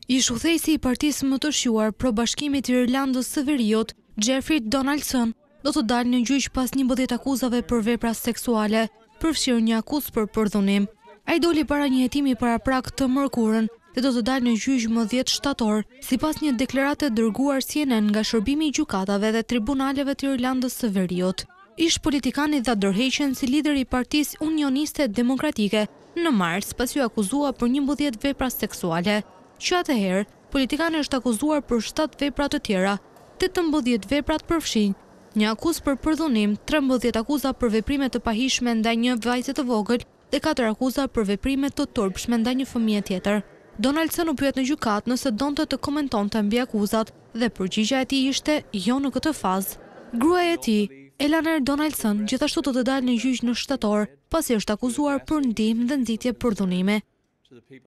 Ish udhëheqësi i partisë më të shquar pro bashkimit të Irlandës së Veriut, Jeffrey Donaldson, do të dalë në gjyq pas 11 akuzave për vepra seksuale, përfshirë një akuzë për përdhunim. Ai doli para një hetimi paraprak të mërkurën dhe do të dalë në gjyq më 10 shtator, sipas një deklarate dërguar CNN nga shërbimi i gjykatave dhe tribunaleve të Irlandës së Veriut. Ish politikani dha dorëheqjen si lider i Partisë Unioniste Demokratike në mars, pasi u akuzua për 11 vepra seksuale. Që atëherë, politikani është akuzuar për 7 vepra të tjera, 18 veprat përfshin një akuzë për përdhunim, 13 akuza për veprime të pahishme ndaj një vajze të vogël dhe 4 akuza për veprime të turpshme ndaj një fëmije tjetër. Donaldson u pyet në gjykatë nëse donte të komentonte mbi akuzat dhe përgjigjja e tij ishte jo në këtë fazë. Gruaja e tij, Eleanor Donaldson, gjithashtu do të dalë në gjyq në shtator, pasi është akuzuar për ndihmë dhe nxitje përdhunimi.